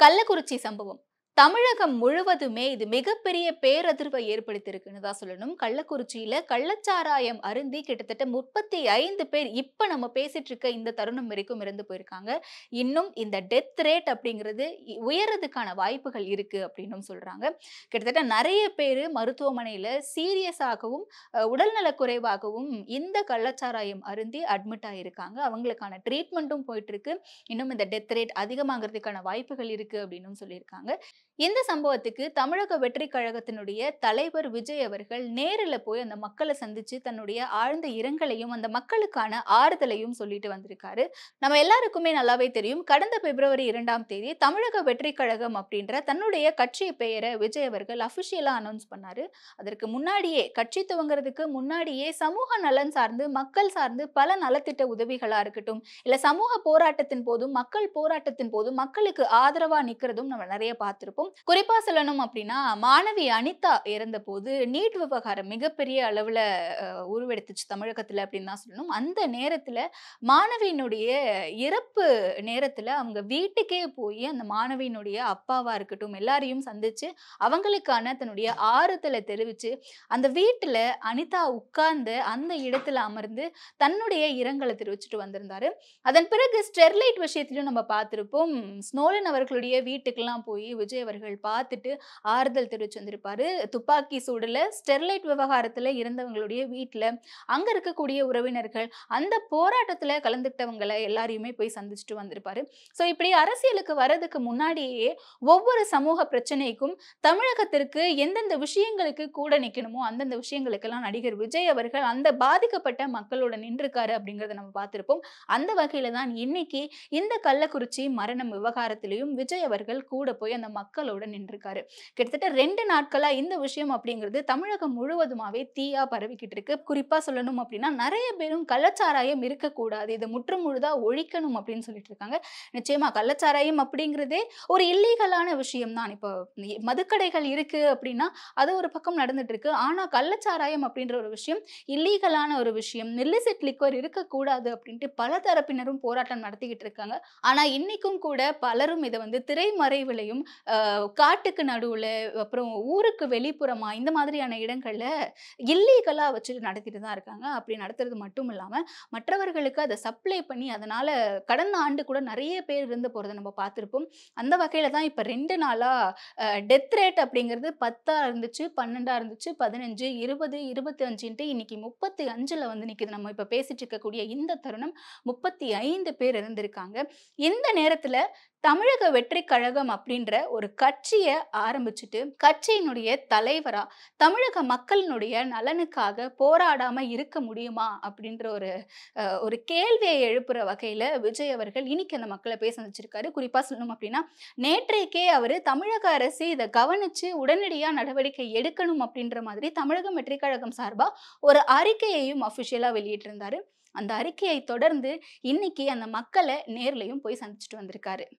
கள்ளக்குறிச்சி சம்பவம். தமிழகம் முழுவதுமே இது மிகப்பெரிய பேரதிர்வை ஏற்படுத்தியிருக்குன்னு தான் சொல்லணும். கள்ளக்குறிச்சியில கள்ளச்சாராயம் அருந்தி கிட்டத்தட்ட 35 பேர் இப்ப நம்ம பேசிட்டு இருக்க இந்த தருணம் வரைக்கும் இறந்து போயிருக்காங்க. இன்னும் இந்த டெத் ரேட் அப்படிங்கிறது உயர்றதுக்கான வாய்ப்புகள் இருக்கு அப்படின்னும் சொல்றாங்க. கிட்டத்தட்ட நெறைய பேரு மருத்துவமனையில சீரியஸாகவும், உடல்நலக் குறைவாகவும் இந்த கள்ளச்சாராயம் அருந்தி அட்மிட் ஆயிருக்காங்க. அவங்களுக்கான ட்ரீட்மெண்ட்டும் போயிட்டு இருக்கு. இன்னும் இந்த டெத் ரேட் அதிகமாகறதுக்கான வாய்ப்புகள் இருக்கு அப்படின்னும் சொல்லியிருக்காங்க. இந்த சம்பவத்துக்கு தமிழக வெற்றிக் கழகத்தினுடைய தலைவர் விஜய் அவர்கள் நேரில போய் அந்த மக்கள சந்திச்சு தன்னுடைய ஆழ்ந்த இரங்கலையும், அந்த மக்களுக்கான ஆறுதலையும் சொல்லிட்டு வந்திருக்காரு. நம்ம எல்லாருக்குமே நல்லாவே தெரியும். கடந்த பிப்ரவரி 2ஆம் தேதி தமிழக வெற்றிக் கழகம் அப்படின்ற தன்னுடைய கட்சி பெயர விஜய் அவர்கள் அபிஷியலா அனௌன்ஸ் பண்ணாரு. அதற்கு முன்னாடியே கட்சி துவங்குறதுக்கு முன்னாடியே சமூக நலன் சார்ந்து, மக்கள் சார்ந்து பல நலத்திட்ட உதவிகளா இருக்கட்டும், இல்ல சமூக போராட்டத்தின் போதும், மக்கள் போராட்டத்தின் போதும் மக்களுக்கு ஆதரவா நிக்கிறதும் நம்ம நெறைய பார்த்திருப்போம். குறிப்பா சொல்லணும் அப்படின்னா, மாணவி அனிதா இறந்தபோது நீட் விவகாரம் மிகப்பெரிய அளவுல உருவெடுத்துச்சு தமிழகத்துல அப்படின்னு தான் சொல்லணும். அந்த நேரத்துல மாணவியினுடைய இறப்பு நேரத்துல அவங்க வீட்டுக்கே போய் அந்த மாணவியினுடைய அப்பாவா இருக்கட்டும், எல்லாரையும் சந்திச்சு அவங்களுக்கான தன்னுடைய ஆறுதல தெரிவிச்சு, அந்த வீட்டுல அனிதா உட்கார்ந்த அந்த இடத்துல அமர்ந்து தன்னுடைய இரங்கல தெரிவிச்சுட்டு வந்திருந்தாரு. அதன் பிறகு ஸ்டெர்லைட் விஷயத்திலும் நம்ம பார்த்திருப்போம். ஸ்னோலின் அவர்களுடைய வீட்டுக்கெல்லாம் போய் விஜய் அவர்கள் பார்த்துட்டு ஆறுதல் தெரிவிச்சு வந்திருப்பாரு. துப்பாக்கி சூடுல ஸ்டெர்லைட் விவகாரத்துல இறந்தவங்களுடைய வீட்ல அங்க இருக்கக்கூடிய உறவினர்கள், அந்த போராட்டத்துல கலந்துக்கிட்டவங்கள எல்லாரையுமே போய் சந்திச்சுட்டு வந்திருப்பாரு. சோ இப்படி அரசியலுக்கு வரதுக்கு முன்னாடியே ஒவ்வொரு சமூக பிரச்சனைக்கும் தமிழகத்திற்கு எந்தெந்த விஷயங்களுக்கு கூட நிக்கணுமோ அந்தந்த விஷயங்களுக்கெல்லாம் நடிகர் விஜய் அவர்கள் அந்த பாதிக்கப்பட்ட மக்களோட நின்றுருக்காரு அப்படிங்கிறத நம்ம பார்த்திருப்போம். அந்த வகையில தான் இன்னைக்கு இந்த கள்ளக்குறிச்சி மரணம் விவகாரத்திலையும் விஜய் அவர்கள் கூட போய் அந்த மக்களோட நின்றுருக்காரு. கிட்டத்தட்ட 2 நாட்களா இந்த விஷயம் அப்படிங்கிறது தமிழகம் முழுவதுமாவே தீயா பரவிக்கிட்டு இருக்கு. குறிப்பா சொல்லணும் அப்படின்னா, நெறைய பேரும் கள்ளச்சாராயம் இருக்கக்கூடாது, இத முற்றும் முழுதா ஒழிக்கணும் அப்படின்னு சொல்லிட்டு இருக்காங்க. நிச்சயமா கள்ளச்சாராயம் அப்படிங்கிறதே ஒரு இல்லீகலான விஷயம் தான். இப்போ மதுக்கடைகள் இருக்கு அப்படின்னா, அது ஒரு பக்கம் நடந்துட்டு இருக்கு. ஆனா கள்ளச்சாராயம் அப்படின்ற ஒரு விஷயம் இல்லீகலான ஒரு விஷயம். இல்லிசிட் லிக்வர் இருக்கக்கூடாது அப்படின்ட்டு பல தரப்பினரும் போராட்டம் நடத்திக்கிட்டு இருக்காங்க. ஆனா இன்னைக்கும் கூட பலரும் இத வந்து திரைமறைவிலையும், காட்டுக்கு நடுவுல, அப்புறம் ஊருக்கு வெளிப்புறமா இந்த மாதிரியான இடங்கள்ல இல்லீகலா வச்சு நடத்திட்டு தான் இருக்காங்க. அப்படி நடத்துறது மட்டும் இல்லாம, மற்றவர்களுக்கு அத சப்ளை பண்ணி அதனால கடந்த ஆண்டு கூட நெறைய பேர் இறந்து போறத நம்ம பார்த்திருப்போம். அந்த வகையில தான் இப்ப 2 நாளா டெத் ரேட் அப்படிங்கிறது 10ஆ இருந்துச்சு, 12ஆ இருந்துச்சு, 15, 20, 25ன்ட்டு இன்னைக்கு 35ல வந்து நிக்குது. நம்ம இப்ப பேசிட்டு இருக்கக்கூடிய இந்த தருணம் 35 பேர் இறந்திருக்காங்க. இந்த நேரத்துல தமிழக வெற்றிக் கழகம் அப்படின்ற ஒரு கட்சிய ஆரம்பிச்சுட்டு, கட்சியினுடைய தலைவரா தமிழக மக்களினுடைய நலனுக்காக போராடாம இருக்க முடியுமா? அப்படின்ற ஒரு கேள்விய எழுப்புற வகையில விஜய் அவர்கள் இன்னைக்கு அந்த மக்கள போய் சந்திச்சிருக்காரு. குறிப்பா சொல்லணும் அப்படின்னா, நேற்றைக்கே அவரு தமிழக அரசு இத கவனிச்சு உடனடியா நடவடிக்கை எடுக்கணும் அப்படின்ற மாதிரி தமிழகம் வெற்றிக் கழகம் சார்பா ஒரு அறிக்கையையும் அபிஷியலா வெளியிட்டிருந்தாரு. அந்த அறிக்கையை தொடர்ந்து இன்னைக்கு அந்த மக்கள நேர்லயும் போய் சந்திச்சுட்டு வந்திருக்காரு.